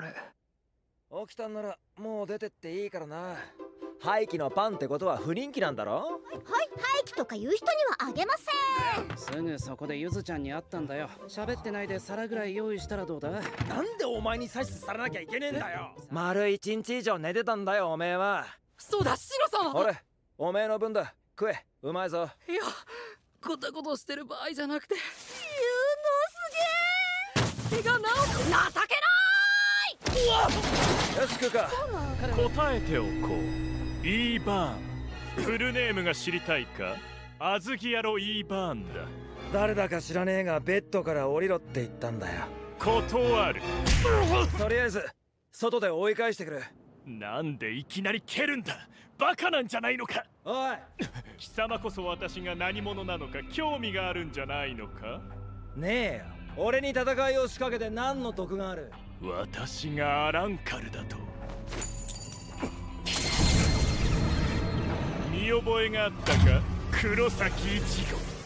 れ。 起きたんならもう出てっていいからな。廃棄のパンってことは不人気なんだろ。 はい、廃棄とか言う人にはあげません。 すぐそこでゆずちゃんに会ったんだよ。喋ってないで皿ぐらい用意したらどうだ。 なんでお前に指図されなきゃいけねえんだよ。丸1日以上寝てたんだよおめえは。 そうだ、シロさん。 俺おめえの分だ。食え、うまいぞ。 いや、こたことしてる場合じゃなくて。 すげえ。 手が直す。情けない。 うわっ、よし食うか。 答えておこう。イーバーン。フルネームが知りたいか。あずき野郎イーバーンだ。 誰だか知らねえがベッドから降りろって言ったんだよ。 断る。 とりあえず外で追い返してくる。 なんでいきなり蹴るんだ。バカなんじゃないのか。 おい貴様こそ私が何者なのか興味があるんじゃないのか。 ねえよ、俺に戦いを仕掛けて何の得がある。 私がアランカルだと見覚えがあったか、黒崎一護。